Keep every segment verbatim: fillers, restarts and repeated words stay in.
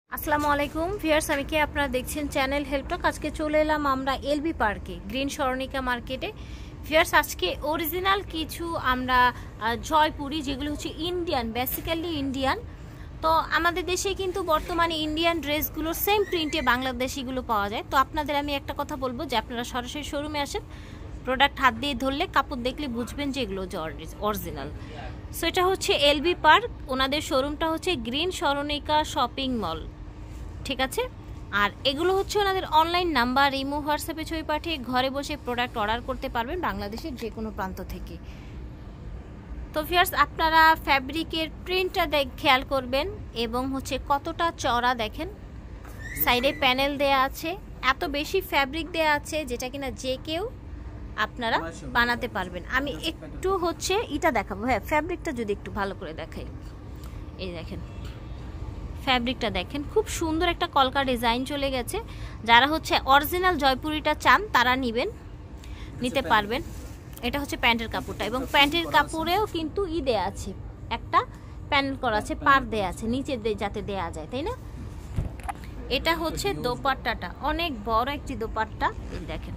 আসসালামু আলাইকুম ভিউয়ার্স, আমি কে আপনারা দেখছেন চ্যানেল হেল্পটক। আজকে চলে এলাম আমরা এলবি পার্কে, গ্রিন সরণিকা মার্কেটে। ভিউয়ার্স, আজকে অরিজিনাল কিছু আমরা জয়পুরি, যেগুলো হচ্ছে ইন্ডিয়ান, বেসিক্যালি ইন্ডিয়ান। তো আমাদের দেশে কিন্তু বর্তমানে ইন্ডিয়ান ড্রেসগুলোর সেম প্রিন্টে বাংলাদেশিগুলো পাওয়া যায়। তো আপনাদের আমি একটা কথা বলবো যে আপনারা সরাসরি শোরুমে আসেন, প্রোডাক্ট হাত দিয়ে ধরলে, কাপড় দেখলে বুঝবেন যে এগুলো অরিজিনাল। সো এটা হচ্ছে এলবি পার্ক, ওনাদের শোরুমটা হচ্ছে গ্রিন সরণিকা শপিং মল, ঠিক আছে। আর এগুলো হচ্ছে ওনাদের অনলাইন নাম্বার, ইমো, হোয়াটসঅ্যাপে ছবি পাঠিয়ে ঘরে বসে প্রোডাক্ট অর্ডার করতে পারবেন বাংলাদেশের যে কোনো প্রান্ত থেকে। তো ভিউয়ার্স, আপনারা ফ্যাব্রিকের প্রিন্টটা দেখ খেয়াল করবেন এবং হচ্ছে কতটা চওড়া দেখেন, সাইডে প্যানেল দেয়া আছে, এত বেশি ফ্যাব্রিক দেয়া আছে যেটা কিনা যে কেউ আপনারা বানাতে পারবেন। আমি একটু হচ্ছে এটা দেখাবো, হ্যাঁ ফ্যাব্রিকটা যদি একটু ভালো করে দেখাই। এই দেখেন ফ্যাব্রিকটা দেখেন, খুব সুন্দর একটা কলকা ডিজাইন চলে গেছে। যারা হচ্ছে অরিজিনাল জয়পুরিটা চান তারা নেবেন, নিতে পারবেন। এটা হচ্ছে প্যান্টের কাপড়টা, এবং প্যান্টের কাপড়েও কিন্তু ই দেয়া আছে, একটা প্যানেল করা আছে, পার দেয়া আছে নিচে যাতে দেয়া যায়, তাই না। এটা হচ্ছে দোপাট্টাটা, অনেক বড় একটি দোপাট্টা, এই দেখেন।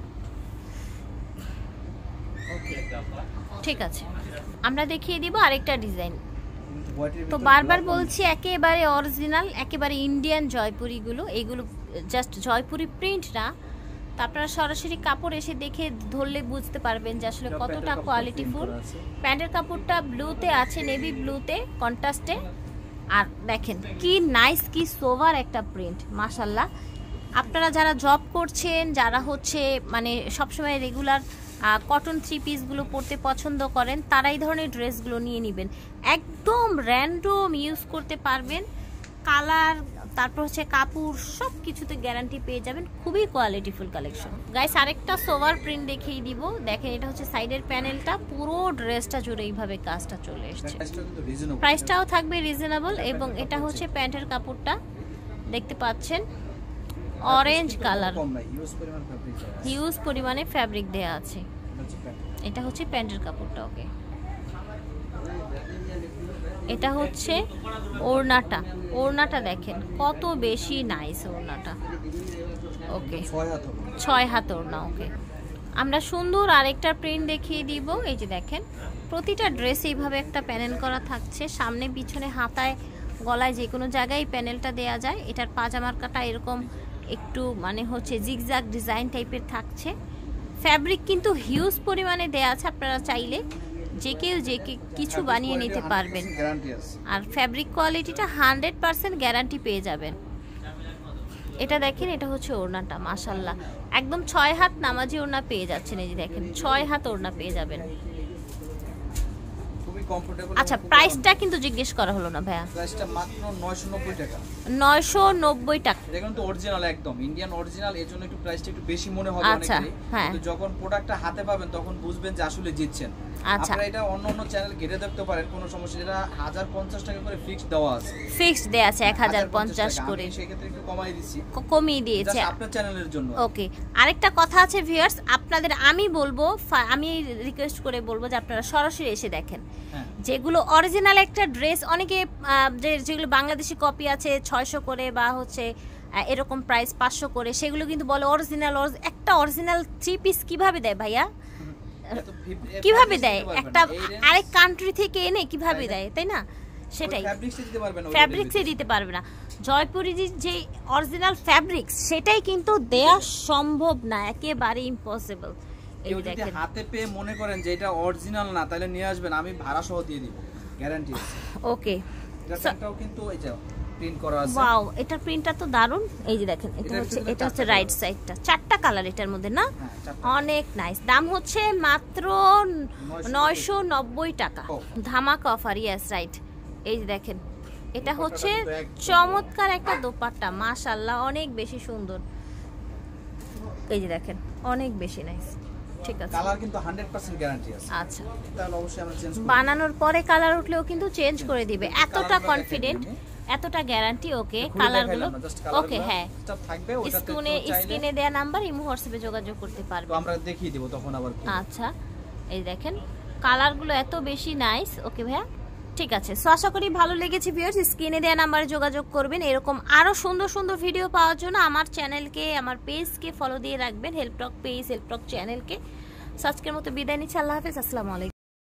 ওকে, ঠিক আছে, আমরা দেখিয়ে দিব আরেকটা ডিজাইন। তো বারবার বলছি একেবারে অরিজিনাল, একেবারে ইন্ডিয়ান জয়পুরিগুলো, এইগুলো জাস্ট জয়পুরি প্রিন্ট না। তো আপনারা সরাসরি কাপড় এসে দেখে ধরলে বুঝতে পারবেন যে আসলে কতটা কোয়ালিটিফুল। প্যান্টের কাপড়টা ব্লুতে আছে, নেভি ব্লুতে কন্ট্রাস্টে। আর দেখেন কি নাইস, কি সোভার একটা প্রিন্ট, মাশাল্লাহ। আপনারা যারা জব করছেন, যারা হচ্ছে মানে সবসময় রেগুলার কটন থ্রি পিসগুলো পরতে পছন্দ করেন, তারা এই ধরনের ড্রেসগুলো নিয়ে নেবেন। একদম র্যান্ডম ইউজ করতে পারবেন, কালার, তারপর হচ্ছে কাপড়, সব কিছুতে গ্যারান্টি পেয়ে যাবেন। খুবই কোয়ালিটিফুল কালেকশন। গাইস, আরেকটা সোভার প্রিন্ট দেখিয়ে দিব, দেখেন। এটা হচ্ছে সাইডের প্যানেলটা, পুরো ড্রেসটা জুড়ে এইভাবে কাজটা চলে এসছে। প্রাইসটাও থাকবে রিজনেবল, এবং এটা হচ্ছে প্যান্টের কাপড়টা দেখতে পাচ্ছেন, অরেঞ্জ কালার, হিউজ পরিমাণে ফ্যাব্রিক দেয়া আছে। এটা হচ্ছে প্যান্টের কাপড়টা। ওকে, এটা হচ্ছে ওড়নাটা, ওড়নাটা দেখেন কত বেশি নাইস ওড়নাটা। ওকে, ছয় হাত ওড়না। ওকে, আমরা সুন্দর আরেকটা প্রিন্ট দেখিয়ে দিব। এই যে দেখেন, প্রতিটা ড্রেস এইভাবে একটা প্যানেল করা থাকছে, সামনে পিছনে হাতায় গলায় যে কোনো জায়গায় প্যানেলটা দেয়া যায়। এটার পাজামার কাটা এরকম একটু মানে হচ্ছে জিগজাগ ডিজাইন টাইপের থাকছে। ফ্যাব্রিক কিন্তু হিউজ পরিমাণে দেয়া আছে, আপনারা চাইলে যে কেউ যে কিছু বানিয়ে নিতে পারবেন। আর ফ্যাব্রিক কোয়ালিটিটা হান্ড্রেড পার্সেন্ট গ্যারান্টি পেয়ে যাবেন। এটা দেখেন, এটা হচ্ছে ওড়নাটা, মাশাল্লাহ, একদম ছয় হাত নামাজি ওড়না পেয়ে যাচ্ছেন। এই যে দেখেন, ছয় হাত ওড়না পেয়ে যাবেন। আচ্ছা, প্রাইসটা কিন্তু জিজ্ঞেস করা হলো না ভাইয়া। প্রাইসটা মাত্র নয়শো নব্বই টাকা। নয়শো নব্বই টাকা। এটা কিন্তু অরিজিনাল, একদম ইন্ডিয়ান অরিজিনাল, এজন্য একটু প্রাইসটা একটু বেশি মনে হবে আচ্ছা, অনেকেরই। হ্যাঁ। কিন্তু যখন প্রোডাক্টটা হাতে পাবেন তখন বুঝবেন যে আসলে জিতছেন। আচ্ছা, আপনারা এটা অন্য অন্য চ্যানেল ঘেটে দেখতে পারেন, কোনো সমস্যা। এটা এক হাজার পঞ্চাশ টাকা করে ফিক্সড দেওয়া আছে, ফিক্সড দেয়া আছে এক হাজার পঞ্চাশ করে। সেই ক্ষেত্রে একটু কমাই দিছি, কমিয়ে দিয়েছে আপনার চ্যানেলের জন্য। ওকে, আরেকটা কথা আছে ভিউয়ার্স, আপনাদের আমি বলবো, আমি রিকোয়েস্ট করে বলবো যে আপনারা সরাসরি এসে দেখেন। যেগুলো অরিজিনাল একটা ড্রেস, অনেকে যেগুলো বাংলাদেশি কপি আছে ছয়শো করে বা হচ্ছে এরকম প্রাইস পাঁচশো করে, সেগুলো কিন্তু বলে অরিজিনাল। একটা অরিজিনাল থ্রি পিস কিভাবে দেয় ভাইয়া, কিভাবে দেয় একটা আরেক কান্ট্রি থেকে এনে কিভাবে দেয়, তাই না? সেটাই, ফ্যাব্রিক্সে দিতে পারবে না। জয়পুরি যে অরিজিনাল ফ্যাব্রিক্স, সেটাই কিন্তু দেয়া সম্ভব না, একেবারে ইম্পসিবল। এই দেখেন, হাতে পেয়ে মনে করেন যে এটা অরিজিনাল না, তাহলে নিয়ে আসবেন, আমি ভাড়া সহ দিয়ে দিব, গ্যারান্টি আছে। ওকে, এটাও কিন্তু এই যে প্রিন্ট করা আছে। ওয়াও, এটার প্রিন্টটা তো দারুন। এই যে দেখেন, এটা হচ্ছে এটা হচ্ছে রাইট সাইডটা, চারটা কালার এটার মধ্যে না, অনেক নাইস। দাম হচ্ছে মাত্র নয়শো নব্বই টাকা, ধামাকা অফার। Yes, right. এই যে দেখেন, এটা হচ্ছে চমৎকার একটা দোপাট্টা, মাশাআল্লাহ, অনেক বেশি সুন্দর। এই যে দেখেন, অনেক বেশি নাইস। ঠিক আছে, কালার কিন্তু হান্ড্রেড পার্সেন্ট গ্যারান্টি আছে। আচ্ছা, তাহলে অবশ্যই আমরা চেঞ্জ করব, বানানোর পরে কালার উঠলেও কিন্তু চেঞ্জ করে দিবে, এতটা কনফিডেন্ট, এতটা গ্যারান্টি। ওকে, কালারগুলো ওকে, হ্যাঁ থাকবে, ওটা স্ক্রিনে স্ক্রিনে দেয়া নাম্বার, ইমো হোয়াটসঅ্যাপে যোগাযোগ করতে পারবে, তো আমরা দেখিয়ে দেব তখন আবার। আচ্ছা, এই দেখেন কালারগুলো এত বেশি নাইস। ওকে ভাইয়া, ঠিক আছে, সো আশা করি ভালো লেগেছে ভিউয়ার্স। স্ক্রিনে দেওয়া নাম্বারে যোগাযোগ করবেন। এরকম আরও সুন্দর সুন্দর ভিডিও পাওয়ার জন্য আমার চ্যানেলকে, আমার পেজকে ফলো দিয়ে রাখবেন, help talk page, help talk চ্যানেলকে। সো আজকের মতো বিদায় নিচ্ছি, আল্লাহ হাফেজ, আসসালামু আলাইকুম।